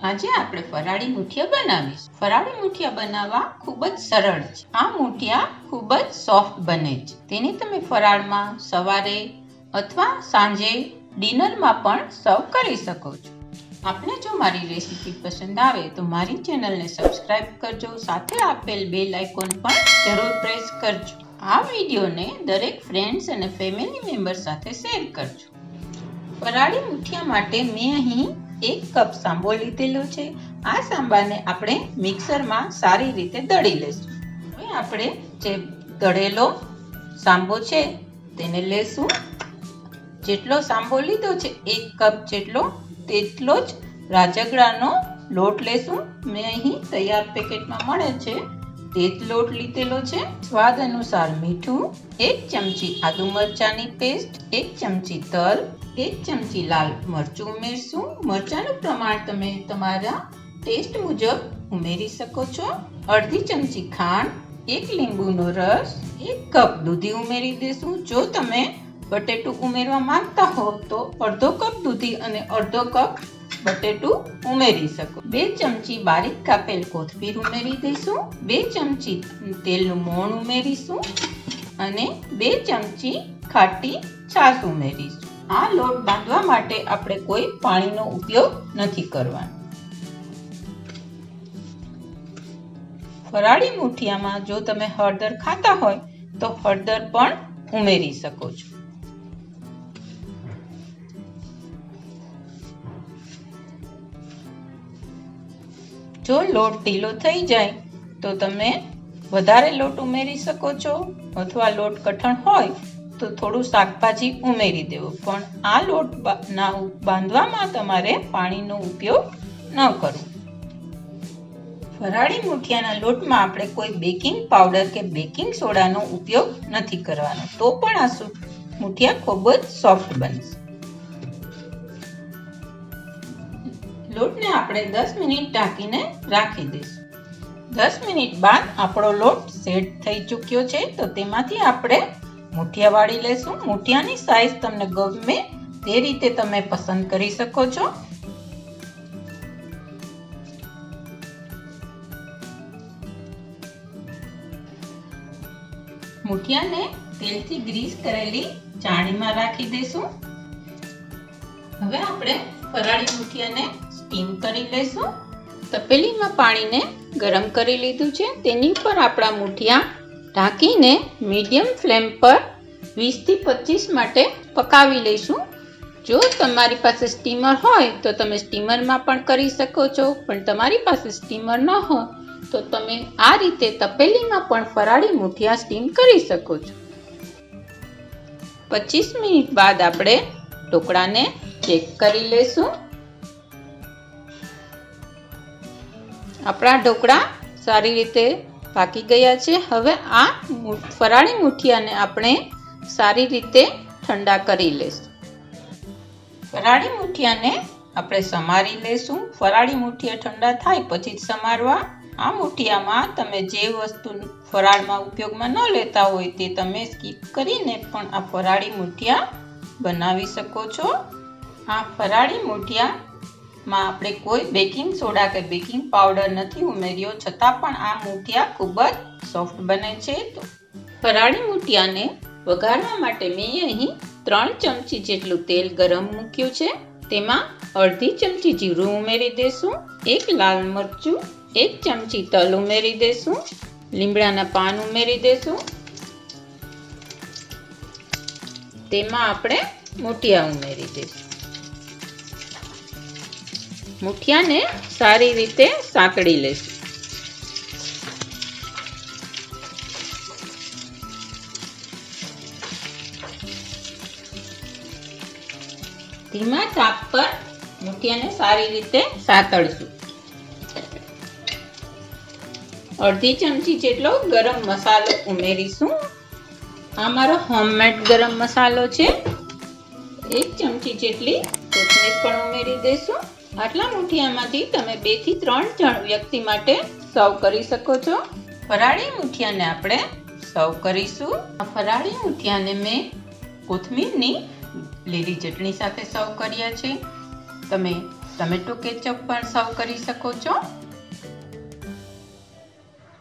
આજે આપણે ફરાળી મુઠિયા બનાવીશું। ફરાળી મુઠિયા બનાવવા ખૂબ જ સરળ છે। આ મુઠિયા ખૂબ જ સોફ્ટ બને છે। તેને તમે ફરાળમાં, સવારે અથવા સાંજે ડિનરમાં પણ સર્વ કરી શકો છો। આપને જો મારી રેસીપી પસંદ આવે તો મારી ચેનલને સબસ્ક્રાઇબ કરજો, સાથે આપેલ બેલ આઇકોન પણ જરૂર પ્રેસ કરજો। આ વિડીયોને દરેક ફ્રેન્ડ્સ અને ફેમિલી મેમ્બર સાથે શેર કરજો। ફરાળી મુઠિયા માટે મેં અહીં 1 કપ સાંબો લીધેલો છે। આ સાંબાને આપણે મિક્સરમાં સારી રીતે દળી લઈશું। હવે આપણે જે દળેલો સાંબો છે તેને લેશું। જેટલો સાંબો લીધો છે 1 કપ જેટલો, તેટલો જ રાજગરાનો લોટ લેશું। મેં અહીં તૈયાર પેકેટમાં મળે છે તે જ લોટ લીધેલો છે। સ્વાદ અનુસાર મીઠું, 1 ચમચી આદુ મરચાંની પેસ્ટ, 1 ચમચી તલ, 1 ચમચી લાલ મરચું ઉમેરશું। મરચાંનું પ્રમાણ તમે તમારા ટેસ્ટ મુજબ ઉમેરી શકો છો। અડધી ચમચી ખાંડ, 1 લીંબુનો રસ, 1 કપ દૂધી ઉમેરી દેશું। જો તમે બટેટું ઉમેરવા માંગતા હો તો અડધો કપ દૂધી અને અડધો કપ બટેટું ઉમેરી શકો। 2 ચમચી બારીક કાપેલ કોથમીર ઉમેરી દઈશું। 2 ચમચી તેલનું મોણ ઉમેરીશું અને 2 ચમચી ખાટી છાશ ઉમેરીશું। આ લોટ બાંધવા માટે આપણે કોઈ પાણીનો ઉપયોગ નથી કરવાનો। ફરાળી મુઠિયામાં જો તમે હળદર ખાતા હોય તો હળદર પણ ઉમેરી શકો છો। જો લોટ ઢીલો થઈ જાય તો તમે વધારે લોટ ઉમેરી શકો છો, અથવા લોટ કઠણ હોય તો થોડું શાકભાજી ઉમેરી દેવો, પણ આ લોટ બાંધવામાં તમારે પાણીનો ઉપયોગ ન કરવો। ફરાળી મુઠિયાના લોટમાં આપણે કોઈ બેકિંગ પાવડર કે બેકિંગ સોડાનો ઉપયોગ નથી કરવાનો, તો પણ આ મુઠિયા ખૂબ જ સોફ્ટ બનશે। લોટને આપણે 10 મિનિટ ઢાંકીને રાખી દઈશું। 10 મિનિટ બાદ આપણો લોટ સેટ થઈ ચૂક્યો છે, તો તેમાંથી આપણે મુઠિયા વાળી લેશું। મુઠિયાની સાઈઝ તમને ગમે તે રીતે તમે પસંદ કરી શકો છો। મુઠિયાને તેલથી ગ્રીસ કરેલી ચાળણીમાં રાખી દઈશું। હવે આપણે ફરાળી મુઠિયાને સ્ટીમ કરી લઈશું। તપેલીમાં પાણીને ગરમ કરી લીધું છે, તેની પર આપણા મુઠિયા ઢાંકીને મીડિયમ ફ્લેમ પર 20 થી 25 માટે પકાવી લઈશું। જો તમારી પાસે સ્ટીમર હોય તો તમે સ્ટીમરમાં પણ કરી શકો છો, પણ તમારી પાસે સ્ટીમર ન હોય તો તમે આ રીતે તપેલીમાં પણ ફરાળી મુઠિયા સ્ટીમ કરી શકો છો। 25 મિનિટ બાદ આપણે ઢોકળાને ચેક કરી લઈશું। આપણા ઢોકળા સારી રીતે પાકી ગયા છે। હવે આ ફરાળી મુઠિયાને આપણે સારી રીતે ઠંડા કરી લઈશું। ફરાળી મુઠિયાને આપણે સમારી લઈશું। ફરાળી મુઠિયા ઠંડા થાય પછી જ સમારવા। આ મુઠિયામાં તમે જે વસ્તુ ફરાળમાં ઉપયોગમાં ન લેતા હોય તે તમે સ્કીપ કરીને પણ આ ફરાળી મુઠિયા બનાવી શકો છો। આ ફરાળી મુઠિયામાં આપણે કોઈ બેકિંગ સોડા કે બેકિંગ પાવડર નથી ઉમેર્યો, છતાં પણ આ મુઠિયા ખૂબ જ સોફ્ટ બને છે। તો ફરાળી મુઠિયાને વઘારવા માટે મેં અહીં 3 ચમચી જેટલું તેલ ગરમ મૂક્યું છે। તેમાં અડધી ચમચી જીરું ઉમેરી દેશું, 1 લાલ મરચું, 1 ચમચી તલ ઉમેરી દેશું, લીમડાના પાન ઉમેરી દેશું। તેમાં આપણે મુઠિયા ઉમેરી દઈશું। મુઠિયાને સારી રીતે સાંકળી લઈશું। ધીમા તાપ પર મુઠિયાને સારી રીતે સાતળશું। અડધી ચમચી જેટલો ગરમ મસાલો ઉમેરીશું। આ મારો હોમમેડ ગરમ મસાલો છે। 1 ચમચી જેટલી કોથમીર પણ ઉમેરી દઈશું। આટલા મુઠિયામાંથી તમે 2 થી 3 જણ વ્યક્તિ માટે સર્વ કરી શકો છો। ફરાળી મુઠિયાને આપણે સર્વ કરીશું। આ ફરાળી મુઠિયાને મેં કોથમીરની લીલી ચટણી સાથે સર્વ કર્યા છે। તમે ટમેટો કેચઅપ પણ સર્વ કરી શકો છો।